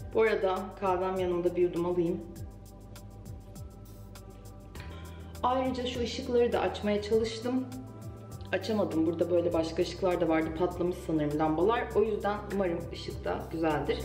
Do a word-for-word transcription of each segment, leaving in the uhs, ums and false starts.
Bu arada kahvem yanımda, bir yudum alayım. Ayrıca şu ışıkları da açmaya çalıştım. Açamadım. Burada böyle başka ışıklar da vardı. Patlamış sanırım lambalar. O yüzden umarım ışık da güzeldir.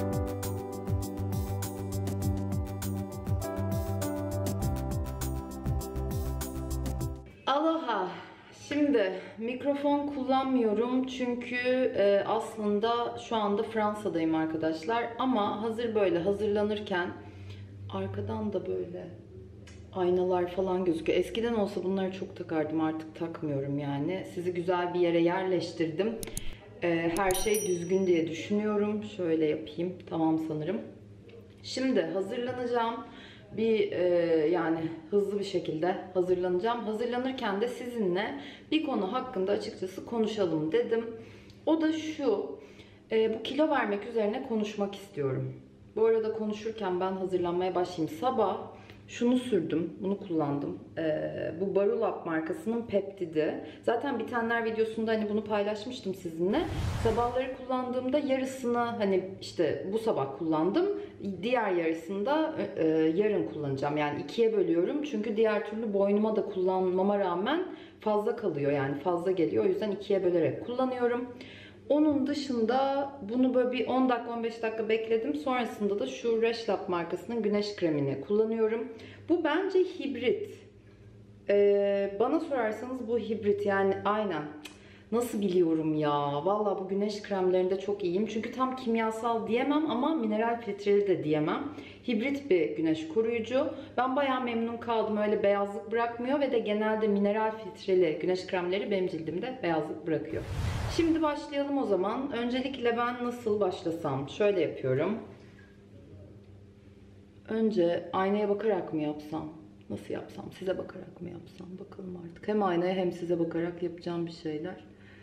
Aloha. Şimdi mikrofon kullanmıyorum çünkü e, aslında şu anda Fransa'dayım arkadaşlar. Ama hazır böyle hazırlanırken arkadan da böyle aynalar falan gözüküyor. Eskiden olsa bunları çok takardım, artık takmıyorum yani. Sizi güzel bir yere yerleştirdim. E, her şey düzgün diye düşünüyorum. Şöyle yapayım. Tamam sanırım. Şimdi hazırlanacağım. Bir e, yani hızlı bir şekilde hazırlanacağım. Hazırlanırken de sizinle bir konu hakkında açıkçası konuşalım dedim. O da şu. E, bu kilo vermek üzerine konuşmak istiyorum. Bu arada konuşurken ben hazırlanmaya başlayayım. Sabah şunu sürdüm, bunu kullandım. Ee, bu Barulab markasının peptidi. Zaten bitenler videosunda hani bunu paylaşmıştım sizinle. Sabahları kullandığımda yarısını hani işte bu sabah kullandım. Diğer yarısını da e, yarın kullanacağım. Yani ikiye bölüyorum. Çünkü diğer türlü boynuma da kullanmama rağmen fazla kalıyor. Yani fazla geliyor. O yüzden ikiye bölerek kullanıyorum. Onun dışında bunu böyle bir on dakika on beş dakika bekledim. Sonrasında da şu Reshlab markasının güneş kremini kullanıyorum. Bu bence hibrit. Ee, bana sorarsanız bu hibrit yani aynen. Nasıl biliyorum ya? Vallahi bu güneş kremlerinde çok iyiyim. Çünkü tam kimyasal diyemem ama mineral filtreli de diyemem. Hibrit bir güneş koruyucu. Ben bayağı memnun kaldım. Öyle beyazlık bırakmıyor ve de genelde mineral filtreli güneş kremleri benim cildimde beyazlık bırakıyor. Şimdi başlayalım o zaman. Öncelikle ben nasıl başlasam? Şöyle yapıyorum. Önce aynaya bakarak mı yapsam? Nasıl yapsam? Size bakarak mı yapsam? Bakalım artık. Hem aynaya hem size bakarak yapacağım bir şeyler.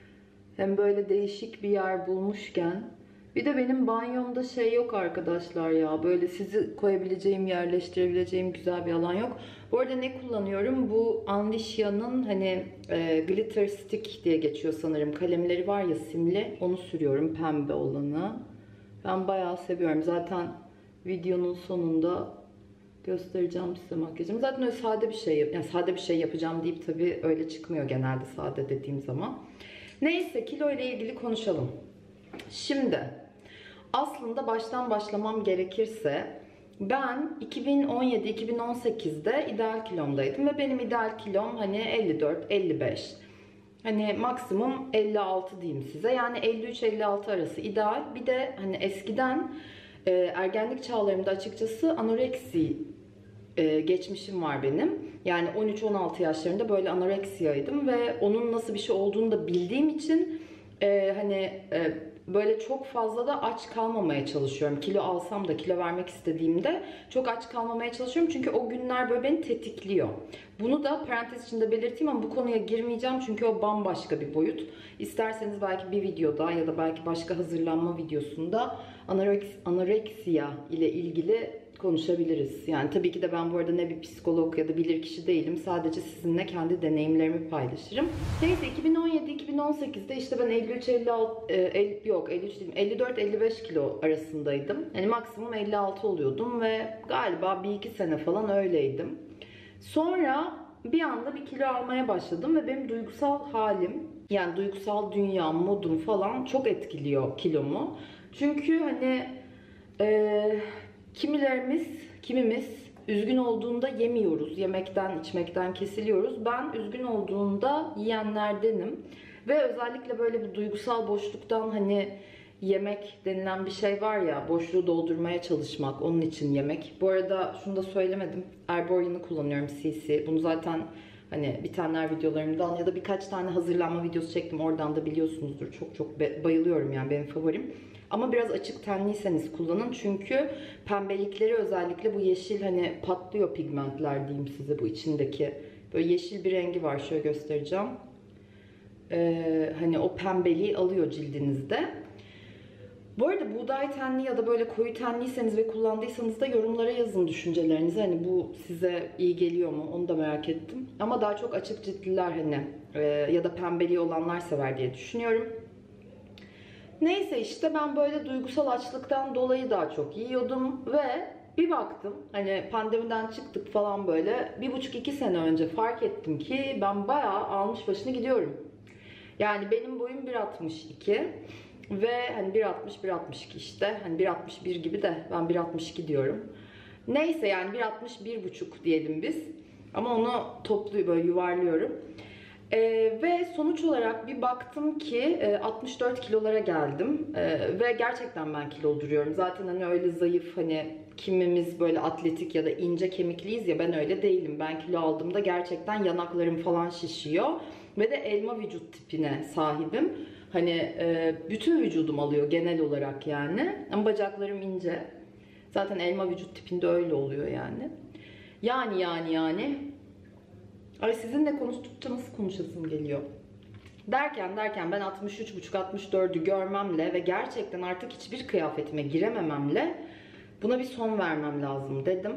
Hem böyle değişik bir yer bulmuşken. Bir de benim banyomda şey yok arkadaşlar ya. Böyle sizi koyabileceğim, yerleştirebileceğim güzel bir alan yok. Bu arada ne kullanıyorum? Bu Andicia'nın hani e, glitter stick diye geçiyor sanırım. Kalemleri var ya, simli. Onu sürüyorum, pembe olanı. Ben bayağı seviyorum. Zaten videonun sonunda göstereceğim size makyajımı. Zaten öyle sade bir şey, yani sade bir şey yapacağım deyip tabii öyle çıkmıyor genelde sade dediğim zaman. Neyse, kilo ile ilgili konuşalım. Şimdi aslında baştan başlamam gerekirse ben iki bin on yedi iki bin on sekizde ideal kilomdaydım ve benim ideal kilom hani elli dört elli beş. Hani maksimum elli altı diyeyim size. Yani elli üç elli altı arası ideal. Bir de hani eskiden e, ergenlik çağlarımda açıkçası anoreksi e, geçmişim var benim. Yani on üç on altı yaşlarında böyle anoreksiyaydım ve onun nasıl bir şey olduğunu da bildiğim için e, hani e, böyle çok fazla da aç kalmamaya çalışıyorum. Kilo alsam da, kilo vermek istediğimde çok aç kalmamaya çalışıyorum. Çünkü o günler böyle beni tetikliyor. Bunu da parantez içinde belirteyim ama bu konuya girmeyeceğim. Çünkü o bambaşka bir boyut. İsterseniz belki bir videoda ya da belki başka hazırlanma videosunda anoreks anoreksiya ile ilgili konuşabiliriz. Yani tabii ki de ben bu arada ne bir psikolog ya da bilirkişi değilim. Sadece sizinle kendi deneyimlerimi paylaşırım. Neyse, iki bin on yedi iki bin on sekizde işte ben elli üç elli altı e, yok elli üç değilim, elli dört elli beş kilo arasındaydım. Yani maksimum elli altı oluyordum ve galiba bir iki sene falan öyleydim. Sonra bir anda bir kilo almaya başladım ve benim duygusal halim, yani duygusal dünyam, modum falan çok etkiliyor kilomu. Çünkü hani eee Kimilerimiz, kimimiz üzgün olduğunda yemiyoruz. Yemekten, içmekten kesiliyoruz. Ben üzgün olduğunda yiyenlerdenim. Ve özellikle böyle bir duygusal boşluktan hani yemek denilen bir şey var ya, boşluğu doldurmaya çalışmak, onun için yemek. Bu arada şunu da söylemedim. Erborian'ı kullanıyorum, C C. Bunu zaten hani bitenler videolarımdan ya da birkaç tane hazırlanma videosu çektim. Oradan da biliyorsunuzdur. Çok çok bayılıyorum, yani benim favorim. Ama biraz açık tenliyseniz kullanın. Çünkü pembelikleri, özellikle bu yeşil hani patlıyor pigmentler diyeyim size, bu içindeki. Böyle yeşil bir rengi var. Şöyle göstereceğim. Ee, hani o pembeliği alıyor cildinizde. Bu arada buğday tenli ya da böyle koyu tenliyseniz ve kullandıysanız da yorumlara yazın düşüncelerinizi. Hani bu size iyi geliyor mu, onu da merak ettim. Ama daha çok açık ciltliler hani e, ya da pembeliği olanlar sever diye düşünüyorum. Neyse işte ben böyle duygusal açlıktan dolayı daha çok yiyordum ve bir baktım hani pandemiden çıktık falan böyle bir buçuk iki sene önce fark ettim ki ben bayağı almış başını gidiyorum. Yani benim boyum bir altmış iki ve hani bir altmış bir altmış iki işte hani bir altmış bir gibi de ben bir altmış iki diyorum. Neyse yani bir altmış bir buçuk diyelim biz. Ama onu toplu böyle yuvarlıyorum. Ee, ve sonuç olarak bir baktım ki e, altmış dört kilolara geldim. Ee, ve gerçekten ben kilo duruyorum. Zaten hani öyle zayıf hani kimimiz böyle atletik ya da ince kemikliyiz ya ben öyle değilim. Ben kilo aldığımda gerçekten yanaklarım falan şişiyor. Ve de elma vücut tipine sahibim. Hani e, bütün vücudum alıyor genel olarak yani. Ama bacaklarım ince. Zaten elma vücut tipinde öyle oluyor yani. Yani yani yani. Ay sizinle konuştukça nasıl konuşasım geliyor. Derken derken ben altmış üç buçuk altmış dördü görmemle ve gerçekten artık hiçbir kıyafetime giremememle buna bir son vermem lazım dedim.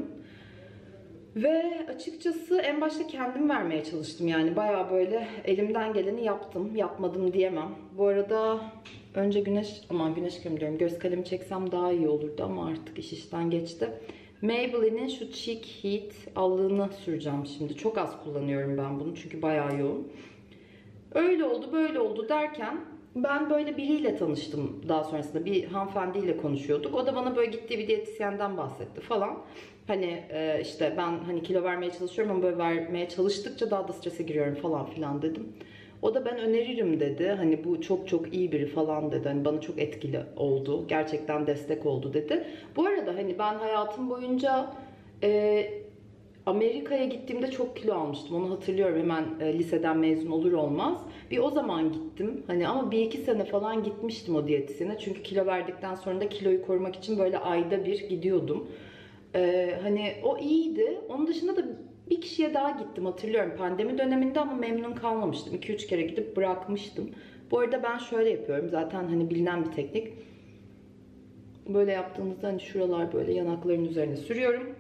Ve açıkçası en başta kendim vermeye çalıştım yani bayağı böyle elimden geleni yaptım, yapmadım diyemem. Bu arada önce güneş, aman güneş kremi diyorum, göz kalemi çeksem daha iyi olurdu ama artık iş işten geçti. Maybelline'in şu Cheek Heat allığını süreceğim şimdi. Çok az kullanıyorum ben bunu çünkü bayağı yoğun. Öyle oldu böyle oldu derken ben böyle biriyle tanıştım daha sonrasında. Bir hanımefendiyle konuşuyorduk. O da bana böyle gittiği bir diyetisyenden bahsetti falan. Hani e, işte ben hani kilo vermeye çalışıyorum ama böyle vermeye çalıştıkça daha da strese giriyorum falan filan dedim. O da ben öneririm dedi. Hani bu çok çok iyi biri falan dedi. Hani bana çok etkili oldu. Gerçekten destek oldu dedi. Bu arada hani ben hayatım boyunca e, Amerika'ya gittiğimde çok kilo almıştım. Onu hatırlıyorum hemen e, liseden mezun olur olmaz. Bir o zaman gittim. Hani ama bir iki sene falan gitmiştim o diyetisyene. Çünkü kilo verdikten sonra da kiloyu korumak için böyle ayda bir gidiyordum. E, hani o iyiydi. Onun dışında da bir kişiye daha gittim hatırlıyorum pandemi döneminde ama memnun kalmamıştım. iki üç kere gidip bırakmıştım. Bu arada ben şöyle yapıyorum. Zaten hani bilinen bir teknik. Böyle yaptığımızda hani şuralar böyle yanakların üzerine sürüyorum.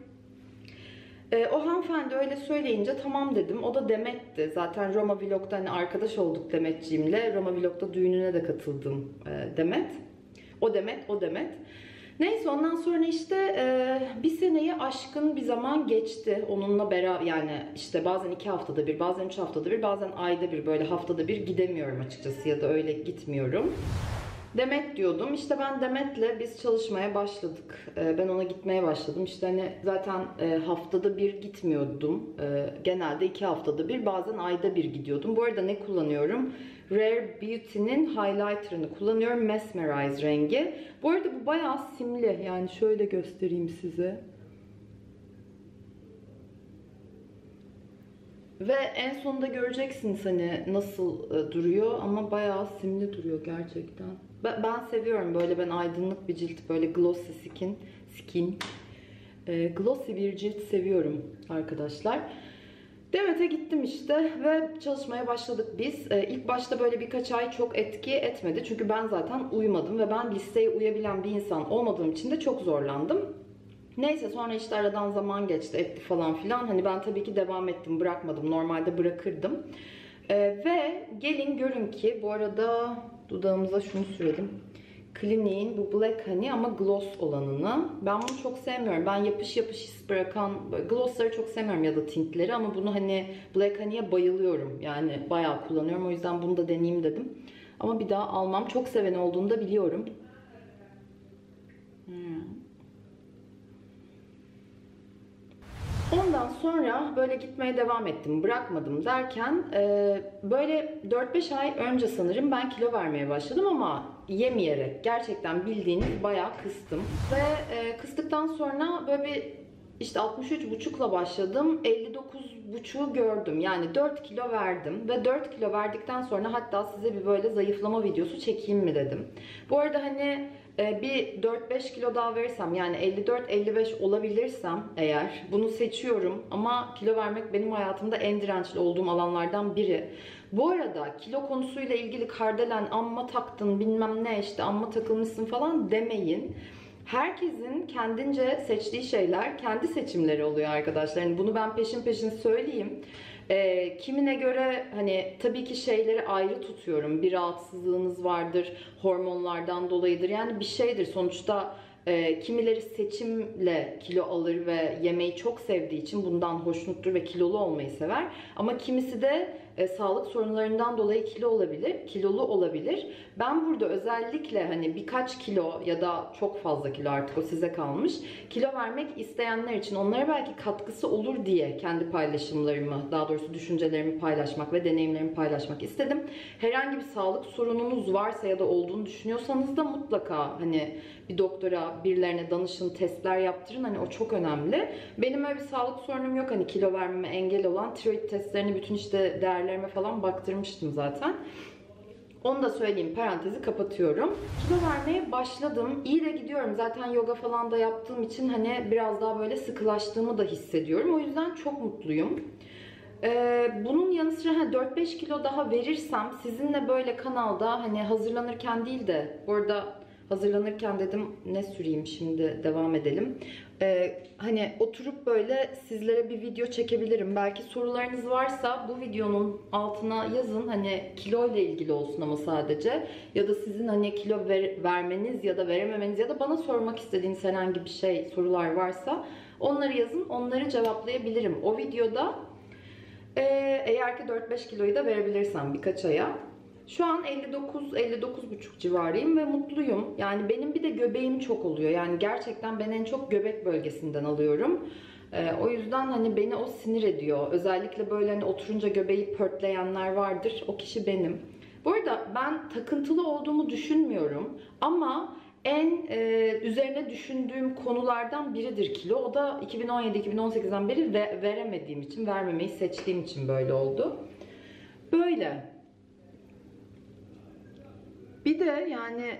E, o hanımefendi öyle söyleyince tamam dedim. O da Demet'ti. Zaten Roma Vlog'da hani arkadaş olduk Demetciğimle. Roma Vlog'da düğününe de katıldım e, Demet. O Demet, o Demet. Neyse ondan sonra işte e, bir seneyi aşkın bir zaman geçti. Onunla beraber yani işte bazen iki haftada bir, bazen üç haftada bir, bazen ayda bir böyle haftada bir gidemiyorum açıkçası ya da öyle gitmiyorum. Demet diyordum. İşte ben Demet'le biz çalışmaya başladık. Ee, ben ona gitmeye başladım. İşte hani zaten e, haftada bir gitmiyordum. Ee, genelde iki haftada bir, bazen ayda bir gidiyordum. Bu arada ne kullanıyorum? Rare Beauty'nin highlighter'ını kullanıyorum. Mesmerize rengi. Bu arada bu bayağı simli. Yani şöyle göstereyim size. Ve en sonunda göreceksiniz hani nasıl e, duruyor ama bayağı simli duruyor gerçekten. Ben, ben seviyorum böyle, ben aydınlık bir cilt, böyle glossy skin, skin. E, glossy bir cilt seviyorum arkadaşlar. Demet'e gittim işte ve çalışmaya başladık biz. E, ilk başta böyle birkaç ay çok etki etmedi çünkü ben zaten uyumadım ve ben listeye uyabilen bir insan olmadığım için de çok zorlandım. Neyse sonra işte aradan zaman geçti etti falan filan. Hani ben tabii ki devam ettim, bırakmadım. Normalde bırakırdım. Ee, ve gelin görün ki bu arada dudağımıza şunu sürelim. Clinique'in bu Black Honey ama gloss olanını. Ben bunu çok sevmiyorum. Ben yapış yapış his bırakan glossları çok sevmiyorum ya da tintleri ama bunu hani Black Honey'e bayılıyorum. Yani bayağı kullanıyorum. O yüzden bunu da deneyeyim dedim. Ama bir daha almam. Çok seven olduğunu da biliyorum. Hmm. Ondan sonra böyle gitmeye devam ettim, bırakmadım derken e, böyle dört beş ay önce sanırım ben kilo vermeye başladım ama yemeyerek, gerçekten bildiğiniz bayağı kıstım. Ve e, kıstıktan sonra böyle bir işte altmış üç buçukla başladım, elli dokuz buçuğu gördüm. Yani dört kilo verdim ve dört kilo verdikten sonra hatta size bir böyle zayıflama videosu çekeyim mi dedim. Bu arada hani bir dört beş kilo daha verirsem, yani elli dört elli beş olabilirsem eğer, bunu seçiyorum ama kilo vermek benim hayatımda en dirençli olduğum alanlardan biri. Bu arada kilo konusuyla ilgili kardelen amma taktın bilmem ne işte amma takılmışsın falan demeyin. Herkesin kendince seçtiği şeyler kendi seçimleri oluyor arkadaşlar. Yani bunu ben peşin peşin söyleyeyim. Ee, kimine göre hani tabii ki şeyleri ayrı tutuyorum. Bir rahatsızlığınız vardır, hormonlardan dolayıdır. Yani bir şeydir sonuçta. E, kimileri seçimle kilo alır ve yemeği çok sevdiği için bundan hoşnuttur ve kilolu olmayı sever. Ama kimisi de e, sağlık sorunlarından dolayı kilo olabilir, kilolu olabilir. Ben burada özellikle hani birkaç kilo ya da çok fazla kilo, artık o size kalmış, kilo vermek isteyenler için, onlara belki katkısı olur diye kendi paylaşımlarımı, daha doğrusu düşüncelerimi paylaşmak ve deneyimlerimi paylaşmak istedim. Herhangi bir sağlık sorununuz varsa ya da olduğunu düşünüyorsanız da mutlaka hani bir doktora, birilerine danışın, testler yaptırın. Hani o çok önemli. Benim öyle bir sağlık sorunum yok. Hani kilo vermeme engel olan tiroid testlerini, bütün işte değerlerime falan baktırmıştım zaten. Onu da söyleyeyim, parantezi kapatıyorum. Kilo vermeye başladım. İyi de gidiyorum. Zaten yoga falan da yaptığım için hani biraz daha böyle sıkılaştığımı da hissediyorum. O yüzden çok mutluyum. Ee, bunun yanı sıra dört beş kilo daha verirsem sizinle böyle kanalda hani hazırlanırken değil de, bu arada hazırlanırken dedim ne süreyim, şimdi devam edelim. Ee, hani oturup böyle sizlere bir video çekebilirim. Belki sorularınız varsa bu videonun altına yazın. Hani kilo ile ilgili olsun ama sadece. Ya da sizin hani kilo ver, vermeniz ya da verememeniz ya da bana sormak istediğiniz herhangi bir şey, sorular varsa onları yazın. Onları cevaplayabilirim. O videoda ee, eğer ki dört beş kiloyu da verebilirsem birkaç aya. Şu an elli dokuz elli dokuz buçuk civarıyım ve mutluyum. Yani benim bir de göbeğim çok oluyor. Yani gerçekten ben en çok göbek bölgesinden alıyorum. Ee, o yüzden hani beni o sinir ediyor. Özellikle böyle hani oturunca göbeği pörtleyenler vardır. O kişi benim. Bu arada ben takıntılı olduğumu düşünmüyorum. Ama en e, üzerine düşündüğüm konulardan biridir kilo. O da iki bin on yedi iki bin on sekizden beri ve veremediğim için, vermemeyi seçtiğim için böyle oldu. Böyle. Bir de yani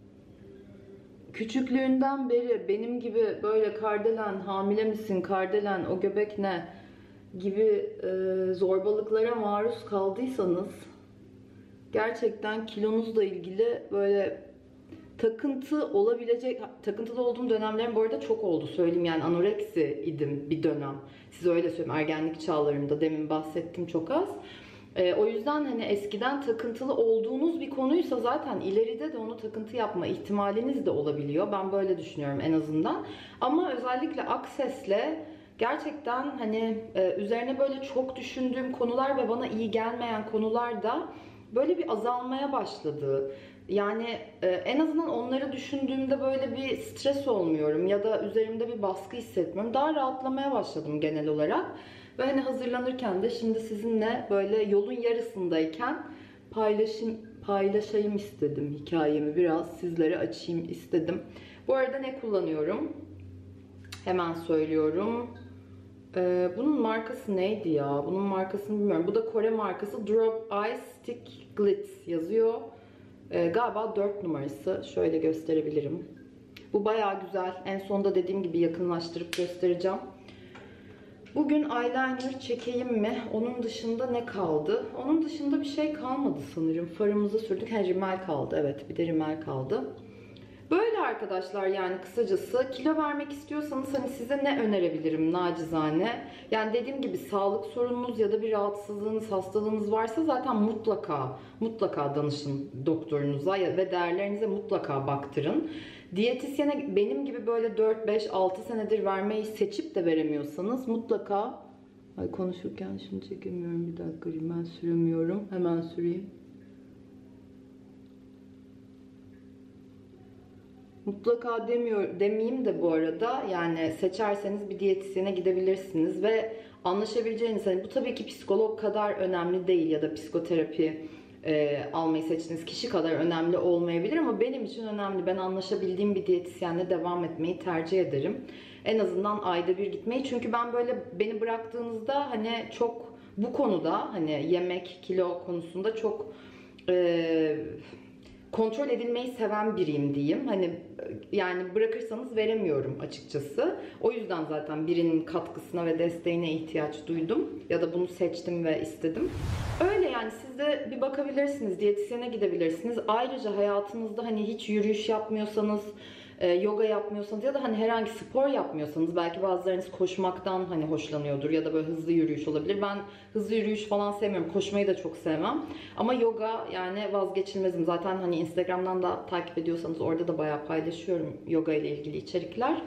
küçüklüğünden beri benim gibi böyle kardelen, hamile misin, kardelen, o göbek ne gibi e, zorbalıklara maruz kaldıysanız gerçekten kilonuzla ilgili böyle takıntı olabilecek, takıntılı olduğum dönemlerim bu arada çok oldu, söyleyeyim. Yani anoreksi idim bir dönem. Size öyle söyleyeyim, ergenlik çağlarımda, demin bahsettim çok az. Ee, o yüzden hani eskiden takıntılı olduğunuz bir konuysa zaten ileride de onu takıntı yapma ihtimaliniz de olabiliyor. Ben böyle düşünüyorum en azından. Ama özellikle Akses'le gerçekten hani e, üzerine böyle çok düşündüğüm konular ve bana iyi gelmeyen konular da böyle bir azalmaya başladı. Yani e, en azından onları düşündüğümde böyle bir stres olmuyorum ya da üzerimde bir baskı hissetmiyorum. Daha rahatlamaya başladım genel olarak. Ve hani hazırlanırken de şimdi sizinle böyle yolun yarısındayken paylaşım, paylaşayım istedim hikayemi. Biraz sizlere açayım istedim. Bu arada ne kullanıyorum? Hemen söylüyorum. Ee, bunun markası neydi ya? Bunun markasını bilmiyorum. Bu da Kore markası. Drop Eye Stick Glitz yazıyor. Ee, galiba dört numarası. Şöyle gösterebilirim. Bu bayağı güzel. En sonunda dediğim gibi yakınlaştırıp göstereceğim. Bugün eyeliner çekeyim mi? Onun dışında ne kaldı? Onun dışında bir şey kalmadı sanırım. Farımızı sürdük. He, rimel kaldı. Evet, bir de rimel kaldı. Böyle arkadaşlar, yani kısacası kilo vermek istiyorsanız hani size ne önerebilirim nacizane? Yani dediğim gibi sağlık sorununuz ya da bir rahatsızlığınız, hastalığınız varsa zaten mutlaka mutlaka danışın doktorunuza ve değerlerinize mutlaka baktırın. Diyetisyene benim gibi böyle dört beş altı senedir vermeyi seçip de veremiyorsanız mutlaka... Ay, konuşurken şunu çekemiyorum, bir dakika, rimel süremiyorum. Hemen süreyim. Mutlaka demiyor, demeyeyim de bu arada, yani seçerseniz bir diyetisyene gidebilirsiniz ve anlaşabileceğiniz, hani bu tabii ki psikolog kadar önemli değil ya da psikoterapi e, almayı seçtiğiniz kişi kadar önemli olmayabilir ama benim için önemli. Ben anlaşabildiğim bir diyetisyenle devam etmeyi tercih ederim. En azından ayda bir gitmeyi, çünkü ben böyle beni bıraktığınızda hani çok bu konuda, hani yemek, kilo konusunda çok... E, kontrol edilmeyi seven biriyim diyeyim. Hani yani bırakırsanız veremiyorum açıkçası. O yüzden zaten birinin katkısına ve desteğine ihtiyaç duydum. Ya da bunu seçtim ve istedim. Öyle yani, siz de bir bakabilirsiniz. Diyetisyene gidebilirsiniz. Ayrıca hayatınızda hani hiç yürüyüş yapmıyorsanız, e, yoga yapmıyorsanız ya da hani herhangi spor yapmıyorsanız, belki bazılarınız koşmaktan hani hoşlanıyordur ya da böyle hızlı yürüyüş olabilir. Ben hızlı yürüyüş falan sevmiyorum. Koşmayı da çok sevmem. Ama yoga yani vazgeçilmezim. Zaten hani Instagram'dan da takip ediyorsanız orada da bayağı paylaşıyorum yoga ile ilgili içerikler.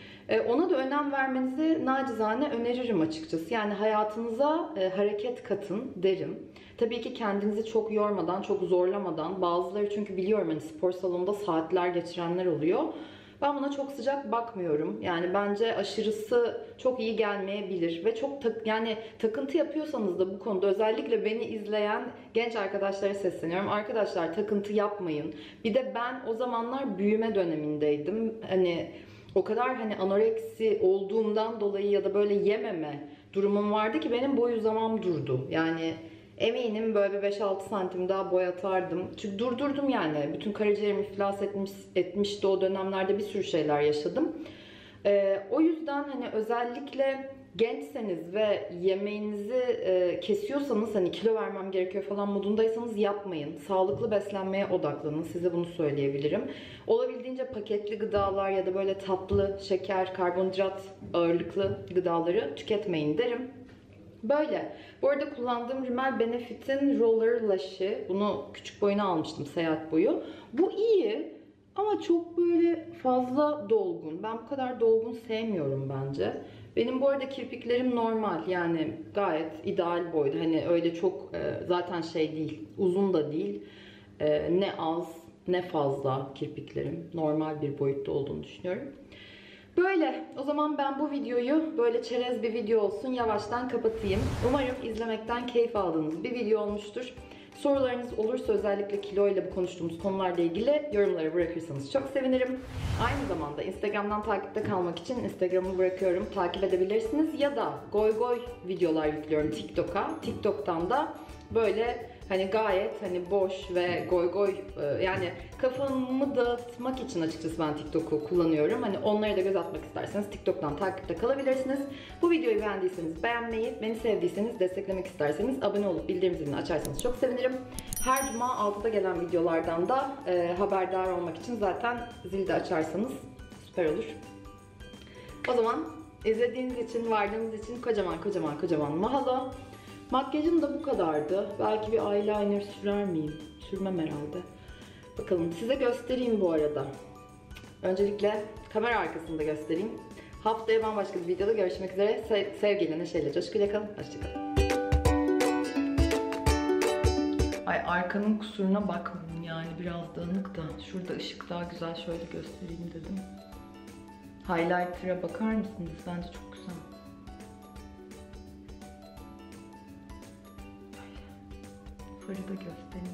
Ona da önem vermenizi nacizane öneririm açıkçası. Yani hayatınıza e, hareket katın derim. Tabii ki kendinizi çok yormadan, çok zorlamadan. Bazıları çünkü biliyorum hani spor salonunda saatler geçirenler oluyor. Ben buna çok sıcak bakmıyorum. Yani bence aşırısı çok iyi gelmeyebilir ve çok tak, yani takıntı yapıyorsanız da bu konuda özellikle beni izleyen genç arkadaşlara sesleniyorum. Arkadaşlar takıntı yapmayın. Bir de ben o zamanlar büyüme dönemindeydim. Hani o kadar hani anoreksi olduğumdan dolayı ya da böyle yememe durumum vardı ki benim boy uzamam durdu. Yani eminim böyle beş altı santim daha boy atardım. Çünkü durdurdum yani. Bütün karaciğerim iflas etmiş, etmişti o dönemlerde, bir sürü şeyler yaşadım. Ee, o yüzden hani özellikle gençseniz ve yemeğinizi e, kesiyorsanız, hani kilo vermem gerekiyor falan modundaysanız yapmayın. Sağlıklı beslenmeye odaklanın. Size bunu söyleyebilirim. Olabildiğince paketli gıdalar ya da böyle tatlı, şeker, karbonhidrat ağırlıklı gıdaları tüketmeyin derim. Böyle. Bu arada kullandığım Rimmel Benefit'in Roller Lash'i. Bunu küçük boyuna almıştım, seyahat boyu. Bu iyi ama çok böyle fazla dolgun. Ben bu kadar dolgun sevmiyorum bence. Benim bu arada kirpiklerim normal, yani gayet ideal boyda. Hani öyle çok e, zaten şey değil, uzun da değil. E, ne az ne fazla kirpiklerim. Normal bir boyutta olduğunu düşünüyorum. Böyle. O zaman ben bu videoyu böyle çerez bir video olsun yavaştan kapatayım. Umarım izlemekten keyif aldığınız bir video olmuştur. Sorularınız olursa özellikle kilo ile bu konuştuğumuz konularla ilgili yorumlara bırakırsanız çok sevinirim. Aynı zamanda Instagram'dan takipte kalmak için Instagram'ı bırakıyorum. Takip edebilirsiniz ya da goy goy videolar yüklüyorum TikTok'a. TikTok'tan da böyle hani gayet hani boş ve goy goy, yani kafamı dağıtmak için açıkçası ben TikTok'u kullanıyorum. Hani onları da göz atmak isterseniz TikTok'tan takipte kalabilirsiniz. Bu videoyu beğendiyseniz beğenmeyi, beni sevdiyseniz, desteklemek isterseniz abone olup bildirim zilini açarsanız çok sevinirim. Her cuma altıda gelen videolardan da e, haberdar olmak için zaten zili de açarsanız süper olur. O zaman izlediğiniz için, vardığınız için kocaman kocaman kocaman mahalo. Makyajım da bu kadardı. Belki bir eyeliner sürer miyim? Sürmem herhalde. Bakalım, size göstereyim bu arada. Öncelikle kamera arkasında göstereyim. Haftaya bambaşka bir videoda görüşmek üzere. Se sevgiyle, neşeyle, coşkuyla kalın. Hoşçakalın. Ay, arkanın kusuruna bakmayın yani, biraz dağınık da. Şurada ışık daha güzel, şöyle göstereyim dedim. Highlighter'a bakar mısınız? Bence çok güzel. Farı da göstereyim.